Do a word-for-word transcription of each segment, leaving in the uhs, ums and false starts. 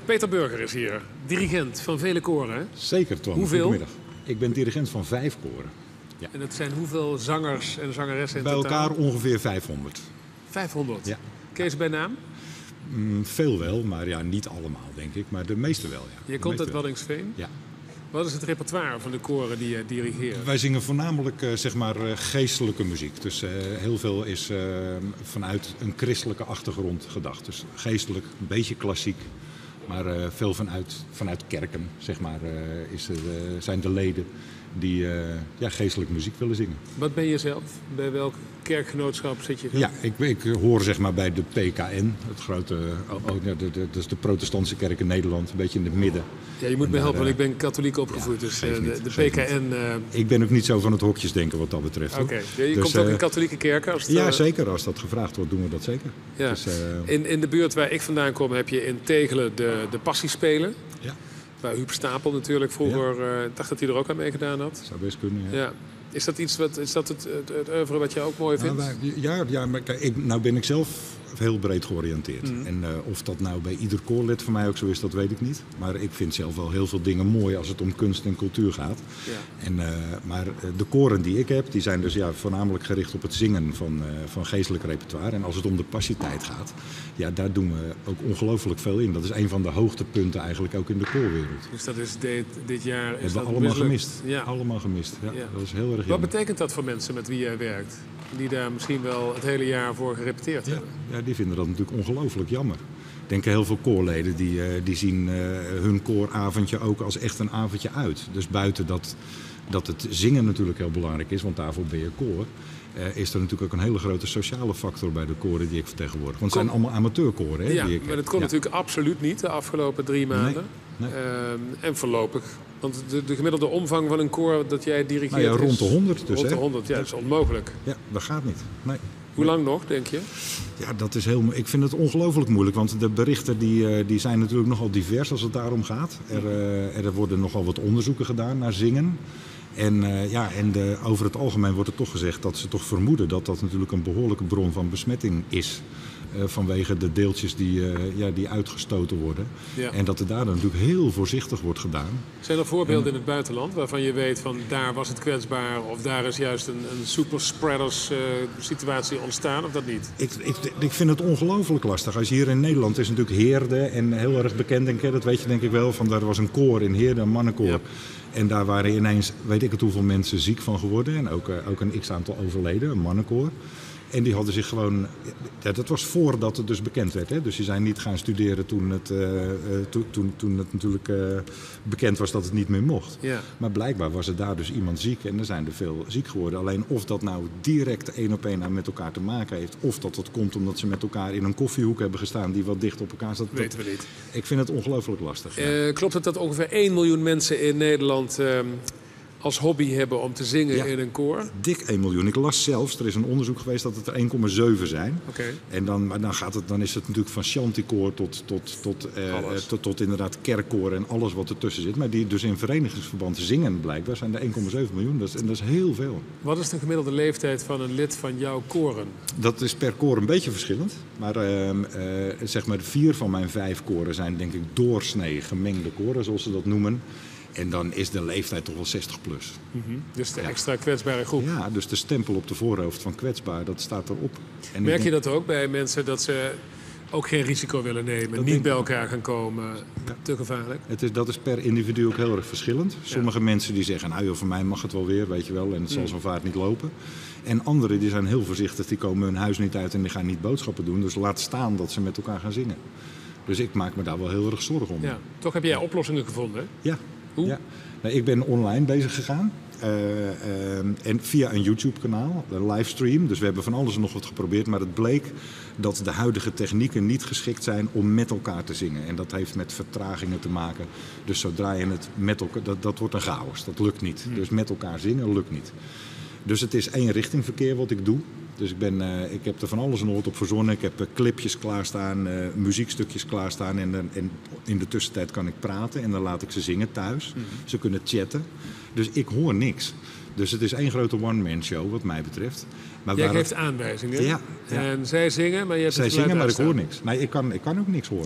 Peter Burger is hier, dirigent van vele koren. Hè? Zeker, Tom. Hoeveel? Goedemiddag. Ik ben dirigent van vijf koren. Ja. En dat zijn hoeveel zangers en zangeressen in Bij totaal? elkaar ongeveer vijfhonderd. vijfhonderd? Ja. Ken je ze bij naam? Mm, veel wel, maar ja, niet allemaal, denk ik. Maar de meeste wel, ja. Je De komt meeste uit wel. Waddinxveen. Ja. Wat is het repertoire van de koren die je dirigeert? Wij zingen voornamelijk uh, zeg maar, uh, geestelijke muziek. Dus uh, heel veel is uh, vanuit een christelijke achtergrond gedacht. Dus geestelijk, een beetje klassiek. Maar uh, veel vanuit, vanuit kerken, zeg maar, uh, is er, uh, zijn de leden die uh, ja, geestelijke muziek willen zingen. Wat ben je zelf? Bij welk kerkgenootschap zit je? Ja, ik, ik hoor zeg maar bij de P K N, het grote, oh, oh, de, de, de, dat is de protestantse kerk in Nederland, een beetje in het midden. Ja, je moet en me daar, helpen, want uh, ik ben katholiek opgevoed, ja, dus geeft uh, niet, de, de geeft P K N... Uh... Ik ben ook niet zo van het hokjesdenken wat dat betreft. Oké, okay. ja, je dus, komt ook uh, in katholieke kerken? Als het, ja, uh... zeker. Als dat gevraagd wordt, doen we dat zeker. Ja. Dus, uh... in, in de buurt waar ik vandaan kom heb je in Tegelen de, de Passiespelen. Ja. Waar Huub Stapel natuurlijk vroeger, ja. uh, ik dacht dat hij er ook aan meegedaan had. Zou best kunnen, ja. ja. Is dat iets wat, is dat het, het, het oeuvre wat je ook mooi vindt? Nou, wij, ja, ja, maar kijk, ik, nou ben ik zelf heel breed georiënteerd. Mm. En uh, of dat nou bij ieder koorlid van mij ook zo is, dat weet ik niet. Maar ik vind zelf wel heel veel dingen mooi als het om kunst en cultuur gaat. Ja. En, uh, maar de koren die ik heb, die zijn dus ja, voornamelijk gericht op het zingen van, uh, van geestelijk repertoire. En als het om de passietijd gaat, ja, daar doen we ook ongelooflijk veel in. Dat is een van de hoogtepunten eigenlijk ook in de koorwereld. Dus dat is dit, dit jaar... Is hebben dat we allemaal mislukt? gemist. Ja. Allemaal gemist. Ja, ja. Dat is heel erg jammer. Wat betekent dat voor mensen met wie jij werkt? Die daar misschien wel het hele jaar voor gerepeteerd ja. hebben? Ja, die vinden dat natuurlijk ongelooflijk jammer. Ik denk heel veel koorleden die, uh, die zien uh, hun kooravondje ook als echt een avondje uit. Dus buiten dat, dat het zingen natuurlijk heel belangrijk is, want daarvoor ben je koor. Uh, is er natuurlijk ook een hele grote sociale factor bij de koren die ik vertegenwoordig. Want het zijn allemaal amateurkoren. Hè, ja, die ik, maar dat kon ja. natuurlijk absoluut niet de afgelopen drie maanden. Nee, nee. Uh, en voorlopig. Want de, de gemiddelde omvang van een koor dat jij dirigeert nou ja, rond is... de honderd dus. Rond de hè? honderd, ja, dat is onmogelijk. Ja, dat gaat niet. Nee. Hoe lang nog, denk je? Ja, dat is heel, ik vind het ongelooflijk moeilijk, want de berichten die, die zijn natuurlijk nogal divers als het daarom gaat. Er, er worden nogal wat onderzoeken gedaan naar zingen. En, uh, ja, en de, over het algemeen wordt er toch gezegd dat ze toch vermoeden dat dat natuurlijk een behoorlijke bron van besmetting is. Uh, vanwege de deeltjes die, uh, ja, die uitgestoten worden. Ja. En dat er daar dan natuurlijk heel voorzichtig wordt gedaan. Zijn er voorbeelden en, in het buitenland waarvan je weet van daar was het kwetsbaar of daar is juist een, een superspreaders uh, situatie ontstaan of dat niet? Ik, ik, ik vind het ongelooflijk lastig. Als je hier in Nederland is natuurlijk Heerde en heel erg bekend, denk ik, dat weet je denk ik wel, van daar was een koor in Heerde, een mannenkoor. Ja. En daar waren ineens, weet ik het hoeveel mensen ziek van geworden en ook, uh, ook een x-aantal overleden, een mannenkoor. En die hadden zich gewoon... Ja, dat was voordat het dus bekend werd. Hè? Dus die zijn niet gaan studeren toen het, uh, to, toen, toen het natuurlijk uh, bekend was dat het niet meer mocht. Ja. Maar blijkbaar was er daar dus iemand ziek en er zijn er veel ziek geworden. Alleen of dat nou direct één op één met elkaar te maken heeft... of dat dat komt omdat ze met elkaar in een koffiehoek hebben gestaan die wat dicht op elkaar staat. Dat weten we niet. Ik vind het ongelooflijk lastig. Ja. Uh, klopt het dat ongeveer één miljoen mensen in Nederland... Uh, als hobby hebben om te zingen ja, in een koor? Dik één miljoen. Ik las zelfs, er is een onderzoek geweest dat het er één komma zeven zijn. Okay. En dan, maar dan, gaat het, dan is het natuurlijk van chanticoor tot, tot, tot, uh, tot, tot inderdaad kerkkoor en alles wat ertussen zit. Maar die dus in verenigingsverband zingen blijkbaar zijn er één komma zeven miljoen. Dat is, en dat is heel veel. Wat is de gemiddelde leeftijd van een lid van jouw koren? Dat is per koor een beetje verschillend. Maar uh, uh, zeg maar vier van mijn vijf koren zijn denk ik doorsnee gemengde koren, zoals ze dat noemen. En dan is de leeftijd toch wel zestig plus. Mm-hmm. Dus de extra kwetsbare groep. Ja, dus de stempel op de voorhoofd van kwetsbaar, dat staat erop. En merk je denk... dat ook bij mensen dat ze ook geen risico willen nemen, dat niet bij elkaar gaan komen? Ja. Te gevaarlijk? Het is, dat is per individu ook heel erg verschillend. Sommige ja. mensen die zeggen, nou joh, voor mij mag het wel weer, weet je wel. En het zal mm. zo'n vaart niet lopen. En anderen die zijn heel voorzichtig, die komen hun huis niet uit en die gaan niet boodschappen doen. Dus laat staan dat ze met elkaar gaan zingen. Dus ik maak me daar wel heel erg zorgen om. Ja. Toch heb jij oplossingen gevonden, hè? Ja. Hoe? Ja. Nou, ik ben online bezig gegaan. Uh, uh, en via een YouTube-kanaal, een livestream. Dus we hebben van alles en nog wat geprobeerd. Maar het bleek dat de huidige technieken niet geschikt zijn om met elkaar te zingen. En dat heeft met vertragingen te maken. Dus zodra je het met elkaar... Dat, dat wordt een chaos. Dat lukt niet. Hmm. Dus met elkaar zingen lukt niet. Dus het is één richting verkeer wat ik doe. Dus ik, ben, uh, ik heb er van alles en nog wat op verzonnen. Ik heb uh, clipjes klaarstaan, uh, muziekstukjes klaarstaan. En, uh, en in de tussentijd kan ik praten en dan laat ik ze zingen thuis. Mm-hmm. Ze kunnen chatten. Dus ik hoor niks. Dus het is één grote one-man show wat mij betreft. Maar jij geeft het... aanwijzingen. Ja, ja. En zij zingen, maar je hebt zij het zingen, maar uitstaan. ik hoor niks. Nee, ik kan, ik kan ook niks horen. Nee.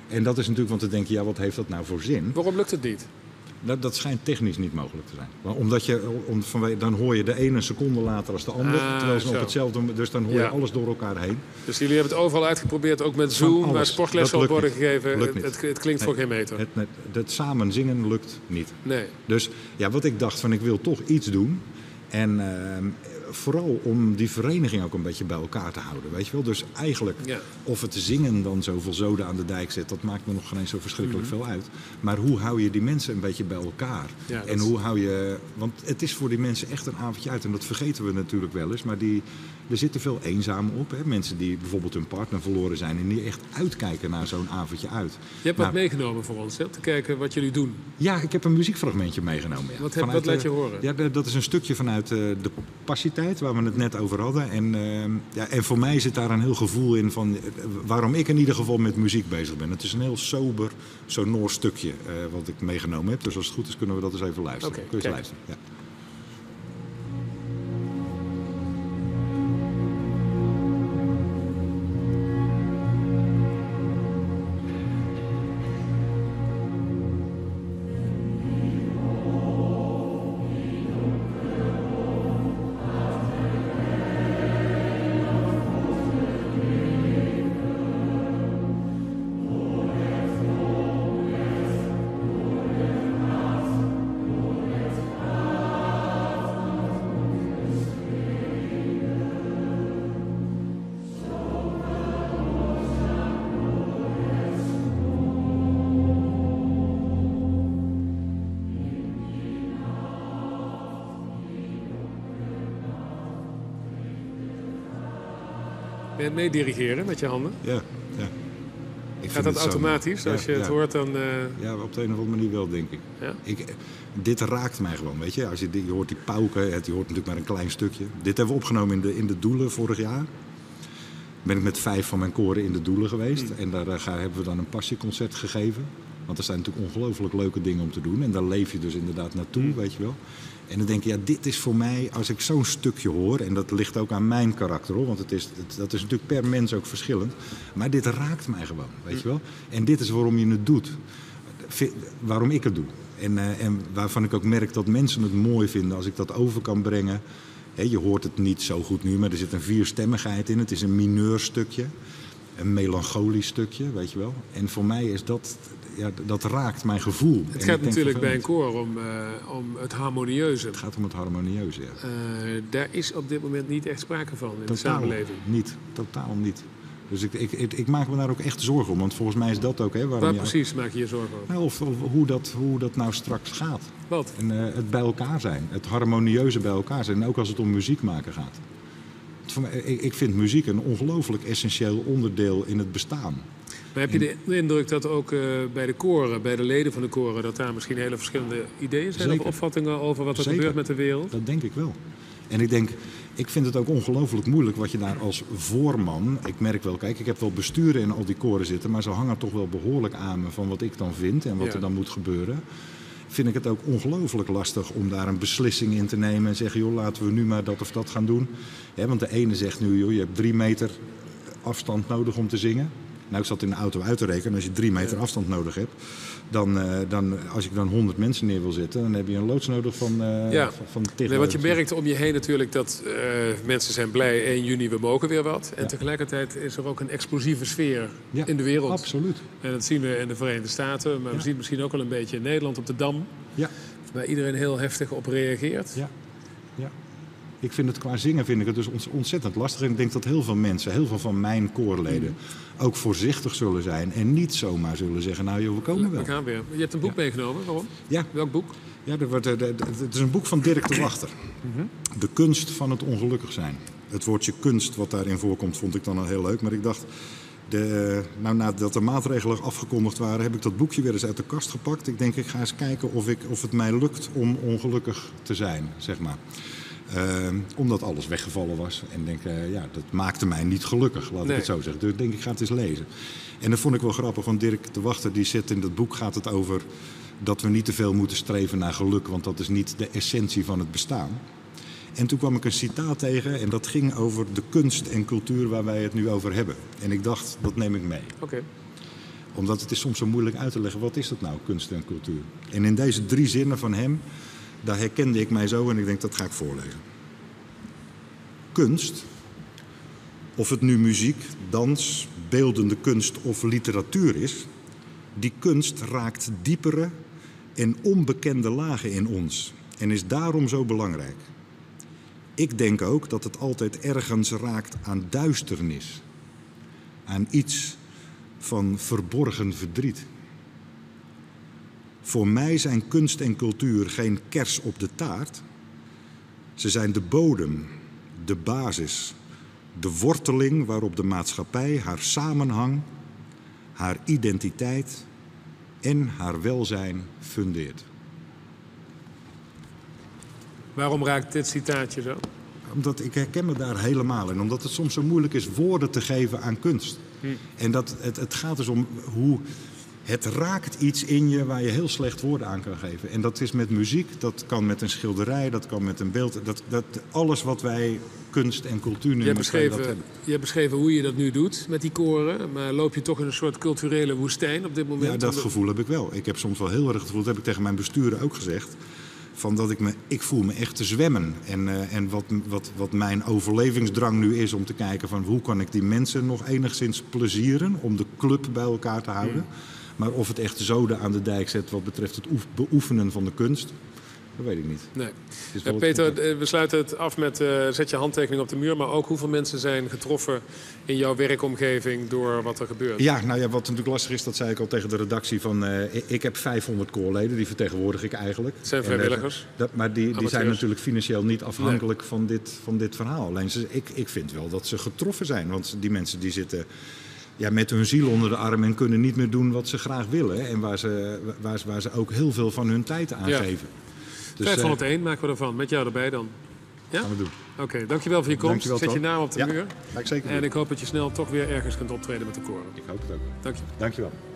En dat is natuurlijk, want dan denk je, ja, wat heeft dat nou voor zin? Waarom lukt het niet? Dat, dat schijnt technisch niet mogelijk te zijn. Maar omdat je, om, vanwege, dan hoor je de ene een seconde later als de andere. Ah, terwijl ze zo. op hetzelfde, dus dan hoor Ja. je alles door elkaar heen. Dus jullie hebben het overal uitgeprobeerd, ook met Van Zoom, alles. waar sportlessen Dat op lukt worden niet. gegeven. Lukt Het, niet. het, het klinkt Nee. voor geen meter. Het, het, het samen zingen lukt niet. Nee. Dus ja, wat ik dacht van ik wil toch iets doen. En uh, vooral om die vereniging ook een beetje bij elkaar te houden. Weet je wel? Dus eigenlijk Ja. of het zingen dan zoveel zoden aan de dijk zet, dat maakt me nog geen eens zo verschrikkelijk Mhm. veel uit. Maar hoe hou je die mensen een beetje bij elkaar? Ja, dat en is- hoe hou je. Want het is voor die mensen echt een avondje uit. En dat vergeten we natuurlijk wel eens. Maar die, er zitten veel eenzamen op. Hè? Mensen die bijvoorbeeld hun partner verloren zijn en die echt uitkijken naar zo'n avondje uit. Je hebt wat Nou, meegenomen voor ons, hè, om te kijken wat jullie doen. Ja, ik heb een muziekfragmentje meegenomen. Ja. Wat heb- Vanuit, wat laat je eh, horen? Ja, de- dat is een stukje vanuit uh, de passietijd, waar we het net over hadden. En, uh, ja, en voor mij zit daar een heel gevoel in van uh, waarom ik in ieder geval met muziek bezig ben. Het is een heel sober, sonor stukje uh, wat ik meegenomen heb. Dus als het goed is kunnen we dat eens even luisteren. Oké, Kun je eens kijk. luisteren? Ja. Ben je het meedirigeren met je handen? Ja, ja. Ik Gaat vind dat het zo- automatisch? Ja, Als je het ja. hoort, dan... eh, Ja, op de een of andere manier wel, denk ik. ja? Ik, dit raakt mij gewoon, weet je. Als je, die- je hoort die pauken, het, je hoort natuurlijk maar een klein stukje. Dit hebben we opgenomen in de, in de Doelen vorig jaar. Ben ik met vijf van mijn koren in de Doelen geweest. Hmm. En daar uh, gaan, hebben we dan een passieconcert gegeven. Want er zijn natuurlijk ongelooflijk leuke dingen om te doen. En daar leef je dus inderdaad naartoe, Hmm. weet je wel. En dan denk je, ja, dit is voor mij, als ik zo'n stukje hoor... en dat ligt ook aan mijn karakter, hoor. Want het is, het, dat is natuurlijk per mens ook verschillend. Maar dit raakt mij gewoon, weet je wel. En dit is waarom je het doet. Vi- Waarom ik het doe. En, uh, en waarvan ik ook merk dat mensen het mooi vinden als ik dat over kan brengen. He, je hoort het niet zo goed nu, maar er zit een vierstemmigheid in. Het is een mineurstukje. Een melancholisch stukje, weet je wel. En voor mij is dat, ja, dat raakt mijn gevoel. En Het ik gaat denk natuurlijk bij een vervelend. koor om, uh, om het harmonieuze. Het gaat om het harmonieuze, ja. Uh, daar is op dit moment niet echt sprake van in de Totaal samenleving. niet. Totaal niet. Dus ik, ik, ik, ik maak me daar ook echt zorgen om. Want volgens mij is dat ook, hè, waarom Waar je... precies maak je je zorgen over? Nou, of, of hoe, dat, hoe dat nou straks gaat. Wat? En uh, het bij elkaar zijn. Het harmonieuze bij elkaar zijn. En ook als het om muziek maken gaat. Het voor mij, ik, ik vind muziek een ongelooflijk essentieel onderdeel in het bestaan. Maar heb je de, de indruk dat ook uh, bij de koren, bij de leden van de koren... dat daar misschien hele verschillende ideeën zijn Zeker. of opvattingen over wat er Zeker. gebeurt met de wereld? Dat denk ik wel. En ik denk, ik vind het ook ongelooflijk moeilijk wat je daar als voorman... Ik merk wel, kijk, ik heb wel besturen in al die koren zitten... maar ze hangen toch wel behoorlijk aan me van wat ik dan vind en wat Ja. er dan moet gebeuren. Vind ik het ook ongelooflijk lastig om daar een beslissing in te nemen... en zeggen, joh, laten we nu maar dat of dat gaan doen. Ja, want de ene zegt nu, joh, je hebt drie meter afstand nodig om te zingen... Nou, ik zat in de auto uit te rekenen. Als je drie meter afstand nodig hebt, dan, uh, dan als ik dan honderd mensen neer wil zetten, dan heb je een loods nodig van uh, Ja. van, van tig Nee, want je loods. merkt om je heen natuurlijk dat uh, mensen zijn blij... één juni, we mogen weer wat. En Ja. tegelijkertijd is er ook een explosieve sfeer Ja, in de wereld. Absoluut. En dat zien we in de Verenigde Staten, maar Ja. we zien het misschien ook wel een beetje in Nederland op de Dam. Ja, Waar iedereen heel heftig op reageert. ja, ja. Ik vind het qua zingen vind ik het dus ont- ontzettend lastig. En ik denk dat heel veel mensen, heel veel van mijn koorleden... ook voorzichtig zullen zijn en niet zomaar zullen zeggen... nou joh, we komen wel. We gaan weer. Je hebt een boek Ja. meegenomen, waarom? Ja, Welk boek? ja er wordt, eh, de- de- het is een boek van Dirk de Wachter. De kunst van het ongelukkig zijn. Het woordje kunst wat daarin voorkomt vond ik dan al heel leuk. Maar ik dacht, de, nou, nadat de maatregelen afgekondigd waren... heb ik dat boekje weer eens uit de kast gepakt. Ik denk, ik ga eens kijken of, ik, of het mij lukt om ongelukkig te zijn, zeg maar. Uh, omdat alles weggevallen was. En denk, uh, ja, dat maakte mij niet gelukkig, laat Nee. ik het zo zeggen. Dus ik denk, ik ga het eens lezen. En dat vond ik wel grappig, want Dirk de Wachter die zit in dat boek... gaat het over dat we niet te veel moeten streven naar geluk... want dat is niet de essentie van het bestaan. En toen kwam ik een citaat tegen en dat ging over de kunst en cultuur... waar wij het nu over hebben. En ik dacht, dat neem ik mee. Oké. Okay. Omdat het is soms zo moeilijk uit te leggen, wat is dat nou, kunst en cultuur? En in deze drie zinnen van hem, daar herkende ik mij zo en ik denk, dat ga ik voorlezen. Kunst, of het nu muziek, dans, beeldende kunst of literatuur is, die kunst raakt diepere en onbekende lagen in ons en is daarom zo belangrijk. Ik denk ook dat het altijd ergens raakt aan duisternis, aan iets van verborgen verdriet. Voor mij zijn kunst en cultuur geen kers op de taart. Ze zijn de bodem, de basis, de worteling waarop de maatschappij haar samenhang, haar identiteit en haar welzijn fundeert. Waarom raakt dit citaatje zo? Omdat ik herken me daar helemaal in. Omdat het soms zo moeilijk is woorden te geven aan kunst. Hm. En dat, het, het gaat dus om hoe... Het raakt iets in je waar je heel slecht woorden aan kan geven. En dat is met muziek, dat kan met een schilderij, dat kan met een beeld. Dat, dat, alles wat wij kunst en cultuur noemen. Je hebt beschreven, je hebt beschreven hoe je dat nu doet met die koren. Maar loop je toch in een soort culturele woestijn op dit moment? Ja, dat gevoel heb ik wel. Ik heb soms wel heel erg het gevoel, dat heb ik tegen mijn bestuurder ook gezegd. Van dat ik me, ik voel me echt te zwemmen. En, uh, en wat, wat, wat mijn overlevingsdrang nu is om te kijken van hoe kan ik die mensen nog enigszins plezieren om de club bij elkaar te houden. Mm. Maar of het echt zoden aan de dijk zet wat betreft het beoefenen van de kunst, dat weet ik niet. Nee. Ja, Peter, we sluiten het af met uh, zet je handtekening op de muur. Maar ook hoeveel mensen zijn getroffen in jouw werkomgeving door wat er gebeurt? Ja, nou ja, wat natuurlijk lastig is, dat zei ik al tegen de redactie. Van, uh, ik, ik heb vijfhonderd koorleden, die vertegenwoordig ik eigenlijk. Het zijn vrijwilligers? En, uh, dat, maar die, die zijn natuurlijk financieel niet afhankelijk nee. van, dit, van dit verhaal. Alleen ze, ik, ik vind wel dat ze getroffen zijn. Want die mensen die zitten... Ja, met hun ziel onder de arm en kunnen niet meer doen wat ze graag willen. En waar ze, waar, waar ze ook heel veel van hun tijd aan ja. geven. Dus, vijfhonderdéén uh, maken we ervan. Met jou erbij dan. Ja? Gaan we doen. Oké, okay, dankjewel voor je komst. Dankjewel, Zet je naam op de ja, muur. ga ik zeker doen. En ik hoop dat je snel toch weer ergens kunt optreden met de koren. Ik hoop het ook. Dank je. Dankjewel.